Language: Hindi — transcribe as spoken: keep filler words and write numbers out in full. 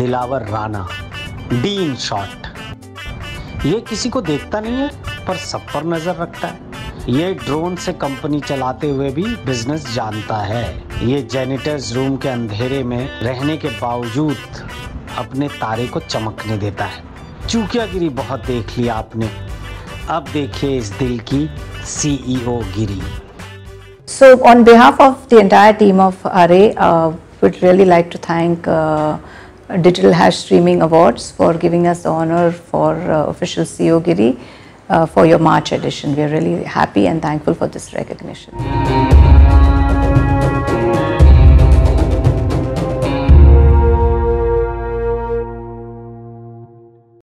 Dilawar Rana, D in short. ये किसी को देखता नहीं है पर सब पर नजर रखता है। ये ड्रोन से कंपनी चलाते हुए भी बिजनेस जानता है। ये जेनिटर्स रूम के अंधेरे में रहने के बावजूद अपने तारे को चमकने देता है। चूतियागिरी बहुत देख लिया आपने, अब देखिए इस दिल की सीईओ गिरी। So on behalf of the entire team of Array, uh, would really like to thank uh, Digital Hash Streaming Awards for giving us the honor for uh, official C E O Giri uh, for your March edition. We are really happy and thankful for this recognition.